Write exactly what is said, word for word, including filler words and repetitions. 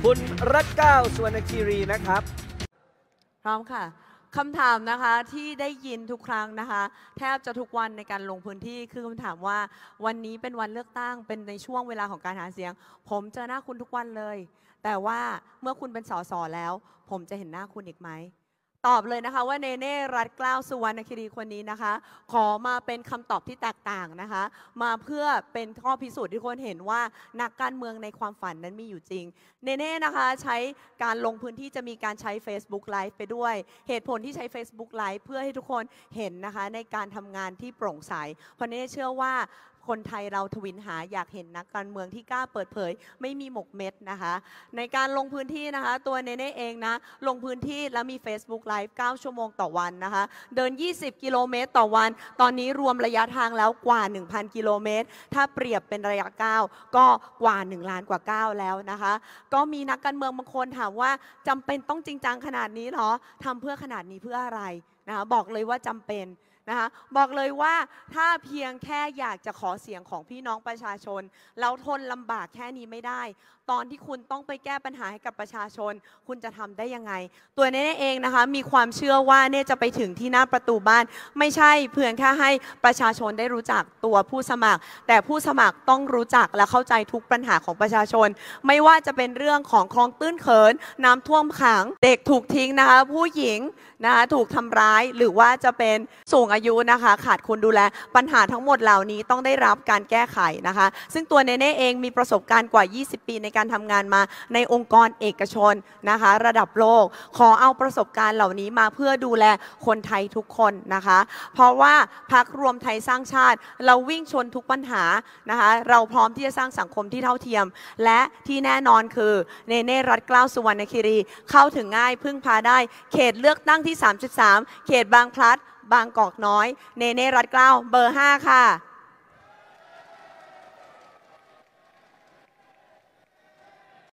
คุณรัตเก้าสุวรรณคีรีนะครับพร้อมค่ะคำถามนะคะที่ได้ยินทุกครั้งนะคะแทบจะทุกวันในการลงพื้นที่คือคำถามว่าวันนี้เป็นวันเลือกตั้งเป็นในช่วงเวลาของการหาเสียงผมเจอหน้าคุณทุกวันเลยแต่ว่าเมื่อคุณเป็นสสแล้ว ผมจะเห็นหน้าคุณอีกไหมตอบเลยนะคะว่าเนเน่รัตเกล้าสุวรรณคีรีคนนี้นะคะขอมาเป็นคำตอบที่แตกต่างนะคะมาเพื่อเป็นข้อพิสูจน์ที่คนเห็นว่านักการเมืองในความฝันนั้นมีอยู่จริงเนเน่นะคะใช้การลงพื้นที่จะมีการใช้ Facebook Live ไปด้วยเหตุผลที่ใช้ Facebook Live เพื่อให้ทุกคนเห็นนะคะในการทำงานที่โปร่งใสเพราะเนเน่เชื่อว่าคนไทยเราทวินหาอยากเห็นนักการเมืองที่กล้าเปิดเผยไม่มีหมกเม็ดนะคะในการลงพื้นที่นะคะตัวเนเน่เองนะลงพื้นที่แล้วมี Facebook Live เก้าชั่วโมงต่อวันนะคะเดินยี่สิบกิโลเมตรต่อวันตอนนี้รวมระยะทางแล้วกว่า หนึ่งพัน กิโลเมตรถ้าเปรียบเป็นระยะก้าวก็กว่าหนึ่งล้านกว่าก้าวแล้วนะคะก็มีนักการเมืองบางคนถามว่าจำเป็นต้องจริงจังขนาดนี้เหรอทำเพื่อขนาดนี้เพื่ออะไรนะคะบอกเลยว่าจำเป็นนะคะบอกเลยว่าถ้าเพียงแค่อยากจะขอเสียงของพี่น้องประชาชนแล้วทนลำบากแค่นี้ไม่ได้ตอนที่คุณต้องไปแก้ปัญหาให้กับประชาชนคุณจะทำได้ยังไงตัวเน่เองนะคะมีความเชื่อว่าเน่จะไปถึงที่หน้าประตูบ้านไม่ใช่เพียงแค่ให้ประชาชนได้รู้จักตัวผู้สมัครแต่ผู้สมัครต้องรู้จักและเข้าใจทุกปัญหาของประชาชนไม่ว่าจะเป็นเรื่องของคลองตื้นเขินน้ำท่วมขังเด็กถูกทิ้งนะคะผู้หญิงนะคะถูกทำร้ายหรือว่าจะเป็นสูงอายุนะคะขาดคนดูแลปัญหาทั้งหมดเหล่านี้ต้องได้รับการแก้ไขนะคะซึ่งตัวเนเน่เองมีประสบการณ์กว่ายี่สิบปีในการทำงานมาในองค์กรเอกชนนะคะระดับโลกขอเอาประสบการณ์เหล่านี้มาเพื่อดูแลคนไทยทุกคนนะคะเพราะว่าพรรครวมไทยสร้างชาติเราวิ่งชนทุกปัญหานะคะเราพร้อมที่จะสร้างสังคมที่เท่าเทียมและที่แน่นอนคือเนเน่รัตเกล้าสุวรรณคีรีเข้าถึงง่ายพึ่งพาได้เขตเลือกตั้งที่สามสิบสามเขตบางพลัดบางกอกน้อยเนเน่รัตเกล้าเบอร์ห้าค่ะ